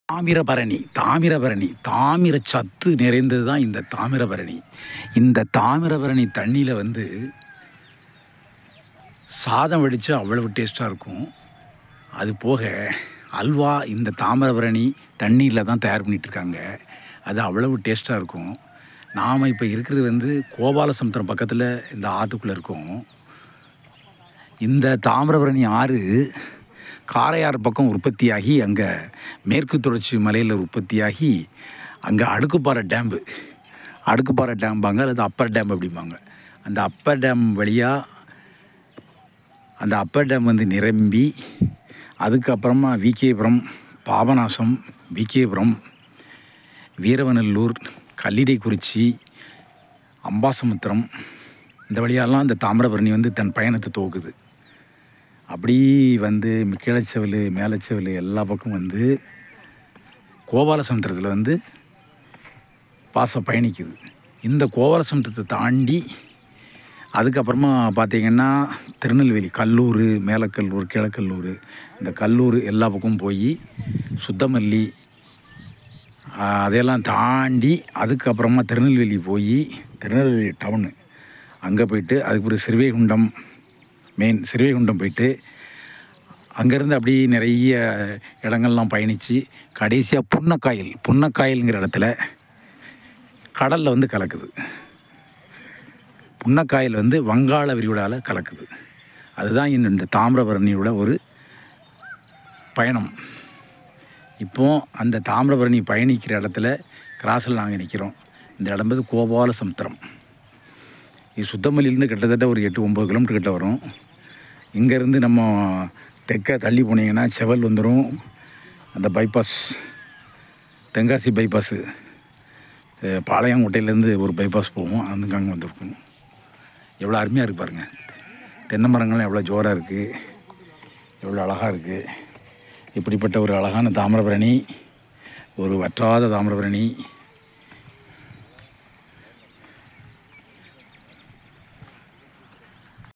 தாமிரபரணி தாமிரபரணி தாமிர சத்து நிறைந்தது தான் இந்த தாமிரபரணி. இந்த தாமிரபரணி தண்ணியில் வந்து சாதம் வடித்து அவ்வளவு டேஸ்ட்டாக இருக்கும். அது போக அல்வா இந்த தாமிரபரணி தண்ணீரில் தான் தயார் பண்ணிகிட்ருக்காங்க. அது அவ்வளவு டேஸ்ட்டாக இருக்கும். நாம் இப்போ இருக்கிறது வந்து கோபாலசமுத்திரம் பக்கத்தில் இந்த ஆற்றுக்குள்ளே இருக்கோம். இந்த தாமிரபரணி ஆறு காரையாறு பக்கம் உற்பத்தியாகி அங்கே மேற்கு தொடர்ச்சி மலையில் உற்பத்தியாகி அங்கே அடுக்குப்பாறை டேம்பாங்க அல்லது அப்பர் டேம் அப்படிம்பாங்க. அந்த அப்பர் டேம் வழியாக அந்த அப்பர் டேம் வந்து நிரம்பி அதுக்கப்புறமா விகேபுரம், பாபநாசம், விகேபுரம், வீரவநல்லூர், கல்லிடைக்குறிச்சி, அம்பாசமுத்திரம் இந்த வழியாலாம் இந்த தாமிரபரணி வந்து தன் பயணத்தை துவக்குது. அப்படி வந்து கீழச்செவல் மேலச்செவல் எல்லா பக்கம் வந்து கோபாலசமுத்திரத்தில் வந்து பாசம் பயணிக்குது. இந்த கோபாலசமுத்திரத்தை தாண்டி அதுக்கப்புறமா பார்த்திங்கன்னா திருநெல்வேலி, கல்லூர், மேலக்கல்லூர், கீழக்கல்லூர், இந்த கல்லூர் எல்லா பக்கமும் போய் சுத்தமல்லி அதையெல்லாம் தாண்டி அதுக்கப்புறமா திருநெல்வேலி போய் திருநெல்வேலி டவுனு அங்கே போயிட்டு அதுக்கப்புறம் ஸ்ரீவைகுண்டம் போயிட்டு அங்கேருந்து அப்படியே நிறைய இடங்கள்லாம் பயணித்து கடைசியாக புன்னக்காயல்ங்கிற இடத்துல கடலில் வந்து கலக்குது. புன்னக்காயல் வந்து வங்காள விரிகுடாவில் கலக்குது. அதுதான் இந்த தாமிரபரணியோட ஒரு பயணம். இப்போது அந்த தாமிரபரணி பயணிக்கிற இடத்துல கிராஸில் நாங்கள் நிற்கிறோம். இந்த இடம் வந்து கோபாலசமுத்திரம். இது சுத்தமல்லியிலேருந்து கிட்டத்தட்ட ஒரு 8-9 கிலோமீட்டர் கிட்ட வரும். இங்கேருந்து நம்ம தெற்க தள்ளி போனீங்கன்னா செவல் வந்துடும். அந்த பைபாஸ் தென்காசி பைபாஸு பாளையங்கோட்டையிலேருந்து ஒரு பைபாஸ் போகும். அங்கே வந்துருக்கும். எவ்வளோ அருமையாக இருக்குது பாருங்கள். தென்னை மரங்கள்லாம் எவ்வளோ ஜோராக இருக்குது, எவ்வளோ அழகாக இருக்குது. இப்படிப்பட்ட ஒரு அழகான தாமிரபரணி, ஒரு வற்றாத தாமிரபரணி